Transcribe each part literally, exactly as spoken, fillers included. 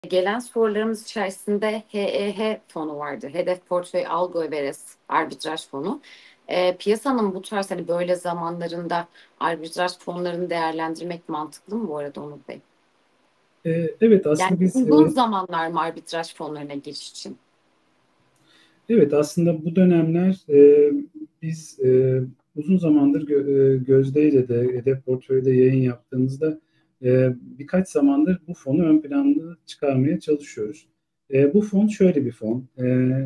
Gelen sorularımız içerisinde H E H fonu vardı. Hedef Portföy Algo Everest arbitraj fonu. E, piyasanın bu tarz hani böyle zamanlarında arbitraj fonlarını değerlendirmek mantıklı mı bu arada Onur Bey? E, evet Yani aslında biz uygun e, zamanlar mı arbitraj fonlarına giriş için? evet aslında bu dönemler e, biz e, uzun zamandır gö- e, Gözde ile de Hedef Portföy'de yayın yaptığımızda e, birkaç zamandır bu fonu ön planda çıkarmaya çalışıyoruz. E, bu fon şöyle bir fon. E,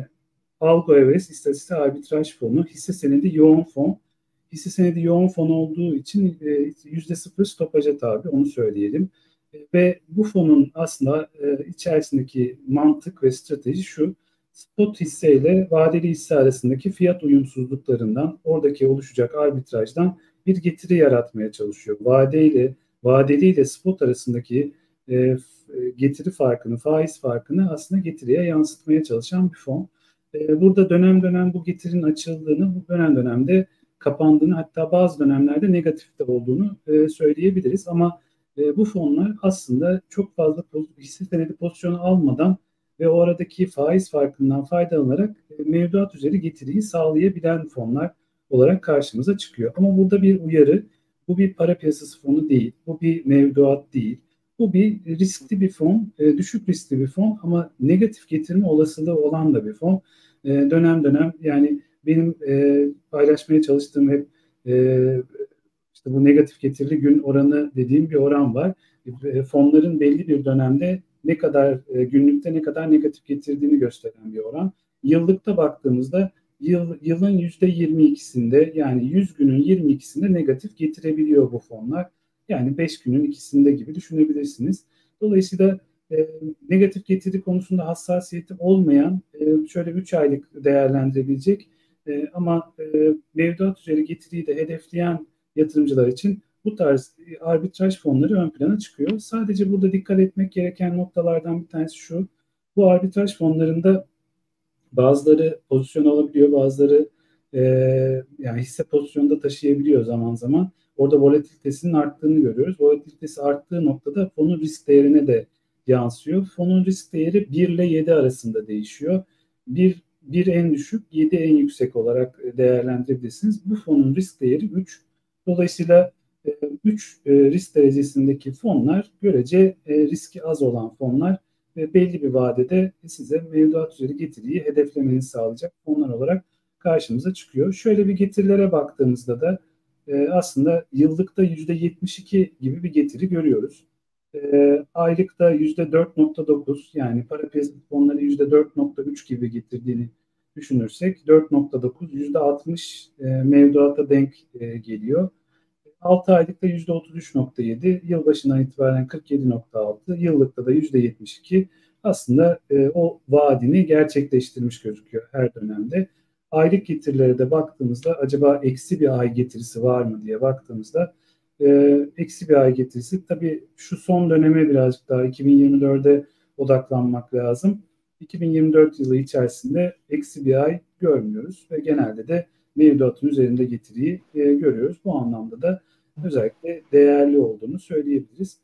Algo Everest İstatistik Arbitraj Fonu, hisse senedi yoğun fon. Hisse senedi yoğun fon olduğu için e, yüzde sıfır stopaja tabi, onu söyleyelim. E, ve bu fonun aslında e, içerisindeki mantık ve strateji şu: spot hisse ile vadeli hisse arasındaki fiyat uyumsuzluklarından, oradaki oluşacak arbitrajdan bir getiri yaratmaya çalışıyor. Vade ile vadeli ile spot arasındaki e, getiri farkını, faiz farkını aslında getiriye yansıtmaya çalışan bir fon. E, burada dönem dönem bu getirinin açıldığını, bu dönem dönemde kapandığını, hatta bazı dönemlerde negatifte olduğunu e, söyleyebiliriz. Ama e, bu fonlar aslında çok fazla hisse senedi pozisyonu almadan ve o aradaki faiz farkından faydalanarak e, mevduat üzeri getiriyi sağlayabilen fonlar olarak karşımıza çıkıyor. Ama burada bir uyarı: bu bir para piyasası fonu değil, bu bir mevduat değil. Bu bir riskli bir fon, e, düşük riskli bir fon ama negatif getirme olasılığı olan da bir fon. E, dönem dönem, yani benim e, paylaşmaya çalıştığım hep e, işte bu negatif getirili gün oranı dediğim bir oran var. E, fonların belli bir dönemde ne kadar e, günlükte ne kadar negatif getirdiğini gösteren bir oran. Yıllıkta baktığımızda yıl, yılın yüzde yirmi ikisinde, yani yüz günün yirmi ikisinde negatif getirebiliyor bu fonlar. Yani beş günün ikisinde gibi düşünebilirsiniz. Dolayısıyla e, negatif getiri konusunda hassasiyeti olmayan, e, şöyle üç aylık değerlendirebilecek e, ama e, mevduat üzeri getiriyi de hedefleyen yatırımcılar için bu tarz e, arbitraj fonları ön plana çıkıyor. Sadece burada dikkat etmek gereken noktalardan bir tanesi şu: bu arbitraj fonlarında bazıları pozisyon alabiliyor, bazıları e, yani hisse pozisyonda taşıyabiliyor zaman zaman. Orada volatilitesinin arttığını görüyoruz. Volatilitesi arttığı noktada fonun risk değerine de yansıyor. Fonun risk değeri bir ile yedi arasında değişiyor. bir, bir en düşük, yedi en yüksek olarak değerlendirebilirsiniz. Bu fonun risk değeri üç. Dolayısıyla e, üç e, risk derecesindeki fonlar görece e, riski az olan fonlar ve belli bir vadede size mevduat üzeri getiriyi hedeflemenizi sağlayacak fonlar olarak karşımıza çıkıyor. Şöyle bir getirilere baktığımızda da e, aslında yıllıkta yüzde yetmiş iki gibi bir getiri görüyoruz. E, aylıkta yüzde dört nokta dokuz, yani para piyasası fonları yüzde dört nokta üç gibi getirdiğini düşünürsek, dört nokta dokuz yüzde altmış e, mevduata denk e, geliyor. altı aylıkta yüzde otuz üç nokta yedi, yılbaşından itibaren kırk yedi nokta altı, yıllıkta da yüzde yetmiş iki. Aslında e, o vaadini gerçekleştirmiş gözüküyor her dönemde. Aylık getirilere de baktığımızda, acaba eksi bir ay getirisi var mı diye baktığımızda, e, eksi bir ay getirisi, tabii şu son döneme birazcık daha iki bin yirmi dörde odaklanmak lazım. iki bin yirmi dört yılı içerisinde eksi bir ay görmüyoruz ve genelde de mevduatın üzerinde getiriyi e, görüyoruz. Bu anlamda da özellikle değerli olduğunu söyleyebiliriz.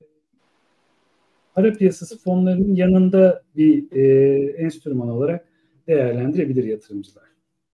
Para piyasası fonlarının yanında bir e, enstrüman olarak değerlendirebilir yatırımcılar.